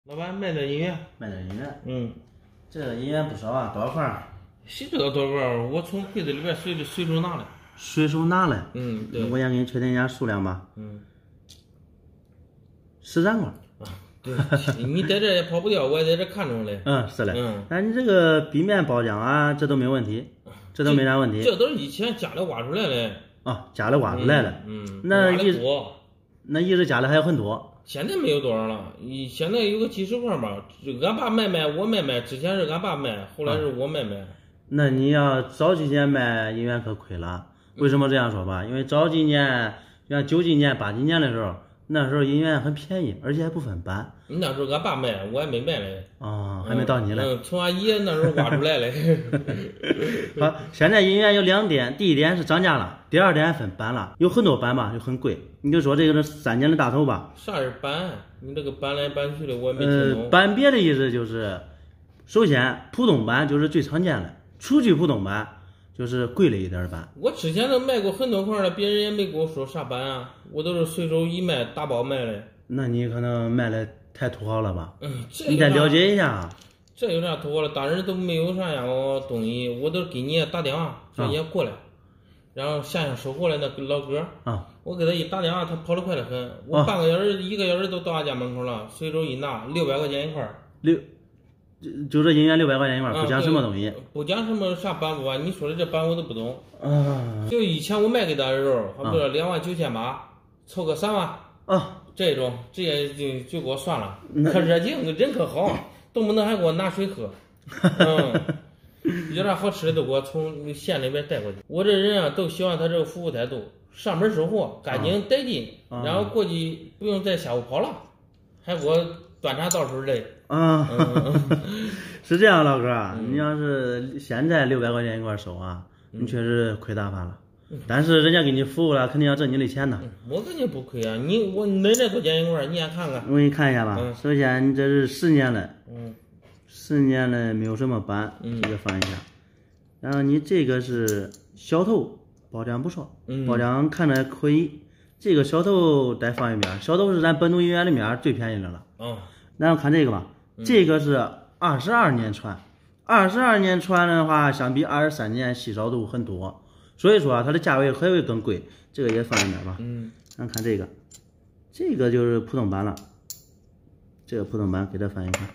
老板卖点音乐， 卖点音乐。 这个音乐不少啊，多少块儿？ 谁知道多少块儿？我从柜子里边随手拿来。 随手拿来。 对。 我先给你确定一下数量吧。13块。 对，你在这也跑不掉，我也在这看中嘞。 是嘞。但你这个壁面包浆啊，这都没问题，这都没啥问题。 这都是以前家里挖出来的。 家里挖出来的。那一直家里还有很多。 现在没有多少了，现在有个几十块吧。俺爸卖，我卖。之前是俺爸卖，后来是我卖。 那你要早几年卖音乐可亏了。为什么这样说吧？因为早几年，像90几年、80几年的时候，那时候音乐很便宜，而且还不分版。 那时候俺爸卖，我还没卖嘞。 还没到你嘞。 从俺爷那时候挖出来嘞。 好，现在音乐有2点，第一点是涨价了，第二点分版了，有很多版吧，就很贵。你就说这个是3年的大头吧。 啥是版？你这个搬来搬去的，我也没听懂。 版别的意思就是，首先普通版就是最常见的，初级普通版就是贵了一点版。 我之前都卖过很多块了，别人也没跟我说啥版啊，我都是随手一卖，打包卖的。 那你可能卖的太土豪了吧？你再了解一下。 这有啥土豪了？当时都没有啥样东西，我都给你打电话说你过来，然后下收货来那个老哥我给他一打电话，他跑得快得很，我半个小时、1个小时都到俺家门口了，随手一拿，600块钱一块。 就这音乐600块钱一块，不讲什么东西， 不讲什么啥版不版，你说的这版我都不懂。就以前我卖给他的时候，差不多29800，凑个3万这种直接就给我算了，可热情，人可好，动不能还给我拿水喝。有啥好吃的都给我从县里边带过去。我这人啊，都喜欢他这个服务态度，上门收货，干净带劲，然后过去不用再下午跑了，还给我端茶倒水的。 是这样，老哥啊，你要是现在600块钱一块收啊，你确实亏大发了。但是人家给你服务了，肯定要挣你的钱呢。 我肯定不亏啊，你这多少钱一块？你先看看。 我给你看一下吧。首先，你这是10年了，10年了没有什么版，这个放一下。然后你这个是小头，包浆不错，包浆看着可以。这个小头再放一边，小头是咱本土音乐里面最便宜的了。然后看这个吧，这个是22年传，22年传的话，相比23年稀少度很多。所以说它的价位还会更贵，这个也放一边吧。咱看这个就是普通版了，这个普通版给它翻一看，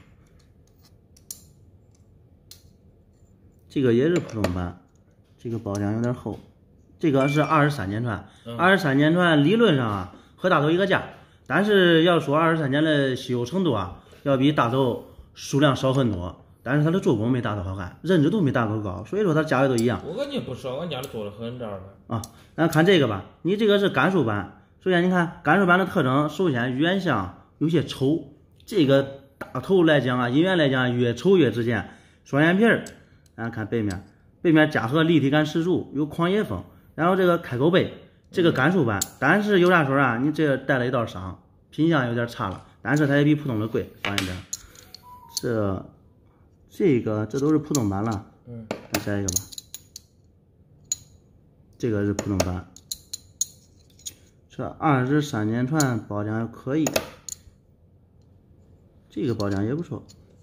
这个也是普通版，这个包浆有点厚，这个是23年传，23年传理论上啊和大头一个价，但是要说23年的稀有程度啊，要比大头数量少很多。但是它的做工没大头好看，认知度没大头高，所以说它价位都一样。 我感觉不少，俺家里做的很这样的。 咱看这个吧，你这个是甘肃版。首先你看甘肃版的特征，首先原像有些丑，这个大头来讲啊，音源来讲越丑越值钱。双眼皮儿，咱看背面夹克立体感十足，有狂野风。然后这个开口背，这个甘肃版，但是有啥说啊？你这带了一道伤，品相有点差了，但是它也比普通的贵。放一边，这都是普通版了。再下一个吧，这个是普通版，这23年传包浆还可以，这个包浆也不错。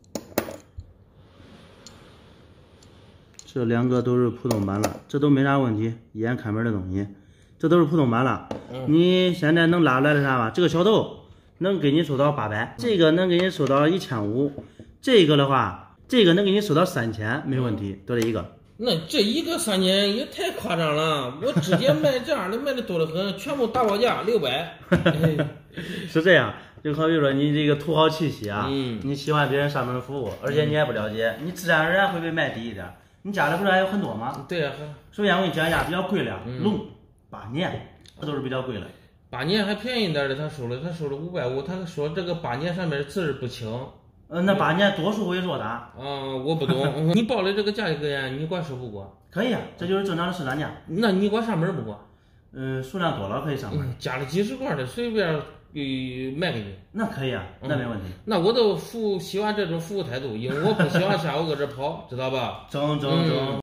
这2个都是普通版了，这都没啥问题，一眼看门的东西，这都是普通版了。你现在能拉出来的啥吧？这个小头能给你收到800，这个能给你收到1500，这个的话。这个能给你收到3000，没问题，多这一个。 那这一个3000也太夸张了，我直接卖这样的卖的多得很，全部打包价600。 是这样，就好比说你这个土豪气息啊，你喜欢别人上门服务，而且你还不了解，你自然而然会被卖低一点。你家里不是还有很多吗？ 对呀。 首先我给你讲一下比较贵的，龙8年，这都是比较贵的。 8年还便宜点的，他收了550，他说这个8年上面的字儿不清。 那8年多数会做的。 我不懂。你报的这个价格呀，你管收不过？ 可以啊，这就是正常的市场价。 那你管上门不过？ 数量多了可以上门。 加了几十块的，随便卖给你。 那可以啊，那没问题。 那我都喜欢这种服务态度，因为我不喜欢下午搁这跑，知道吧？ 整。